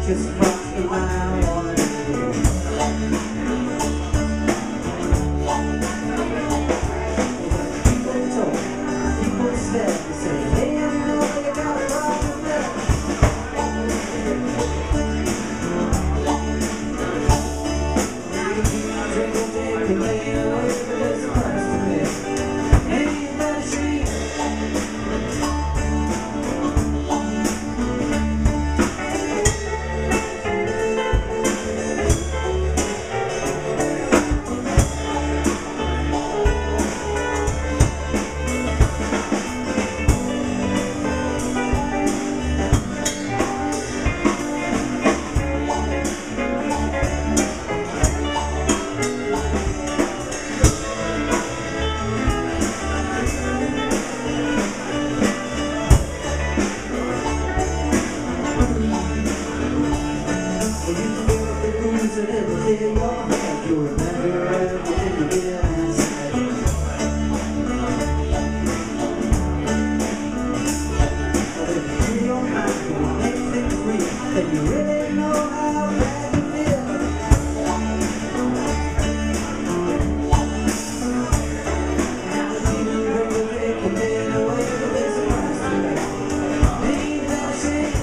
just crossed the line. People talk, people stare, they say, hey, I know you got a problem there. Take the lane away, but there's a price to pay. Ain't that a shame? You remember everything you did and said. But if you free your mind and make things real, then you really know how bad you feel. Now the demons remember they can get away, but there's a price to pay. Ain't that a shame?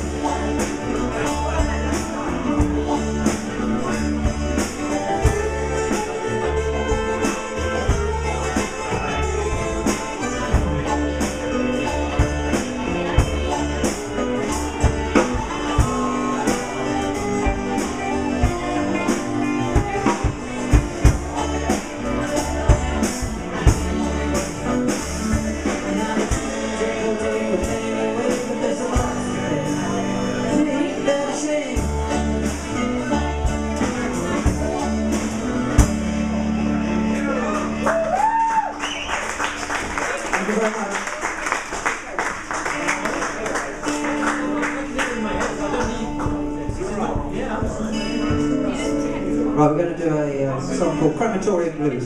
Right, we're going to do a song called Crematorium Blues.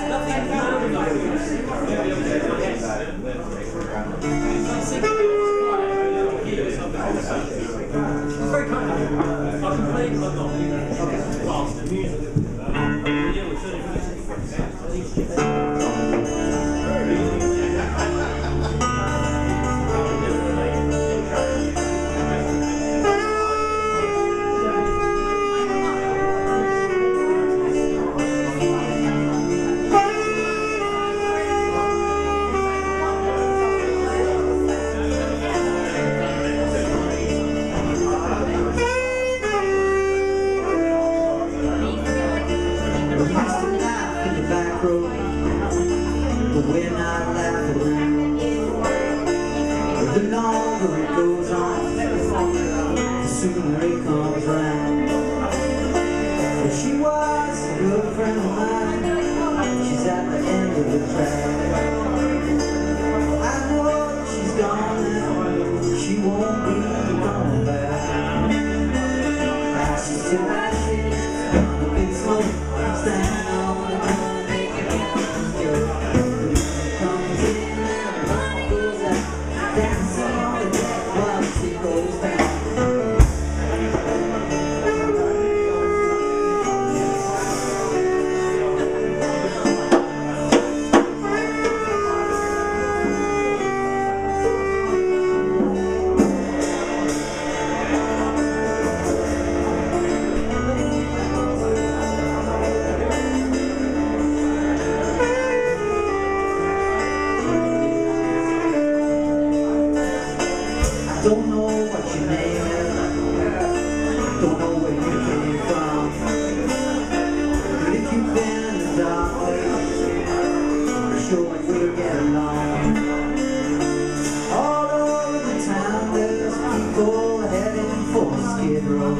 But we're not laughing around. The longer it goes on, the sooner it comes round. But she was a good friend of mine. She's at the end of the track. I know she's gone now. She won't be coming back. Ashes to ashes, gonna be smoke, standing on the ground. Don't know what your name is, don't know where you came from, but if you've been in the dark place, I'm sure we'll get along. All over the town there's people heading for Skid Row,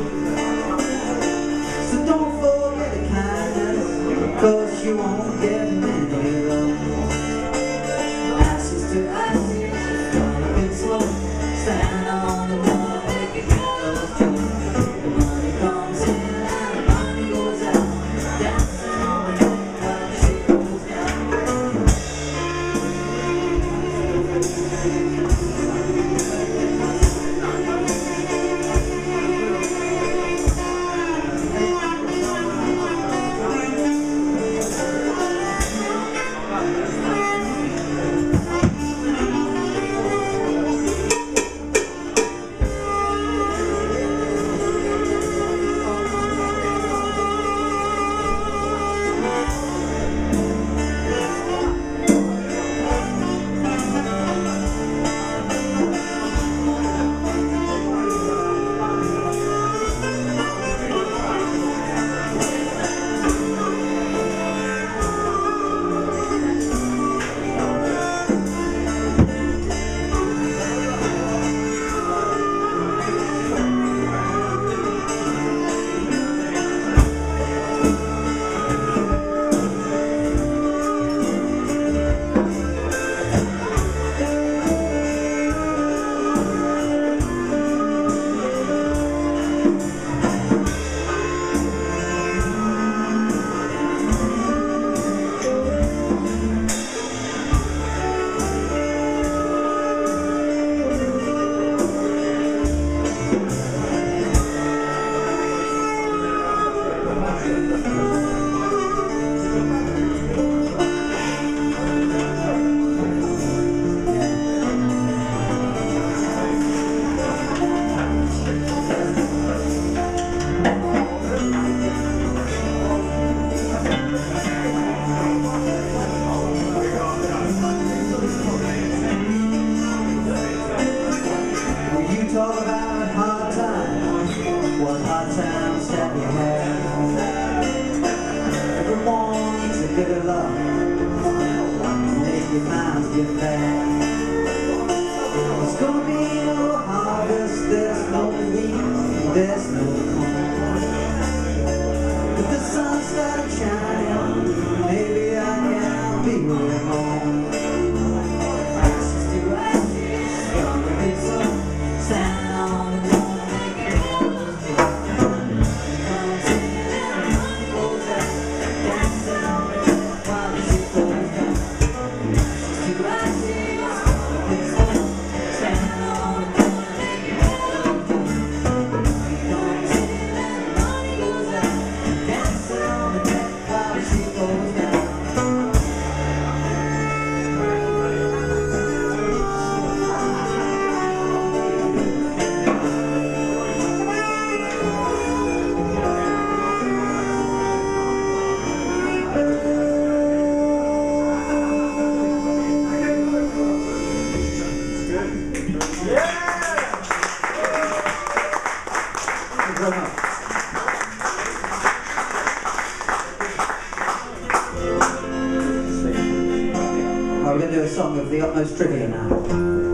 so don't forget the kindness, cause you won't get many of them. Ashes to ashes, gonna be slow. Standing on the wall, making shadows jump. The money comes in and the money goes out. Dancing on the moon while the shit goes down. 50 miles get back. It's gonna be no harvest, there's no wheat, there's no corn. If the sun starts shining, maybe I can be reborn. Ashes to ashes, stronger than sun, standing on the corner making hell. Comes in and money goes out, dancing on the deck while the ship goes down. Ashes to ashes, stronger than sun, standing on the corner making hell. Comes in and money goes out, dancing on the deck while the ship goes down. We're going to do a song of the utmost trivia now.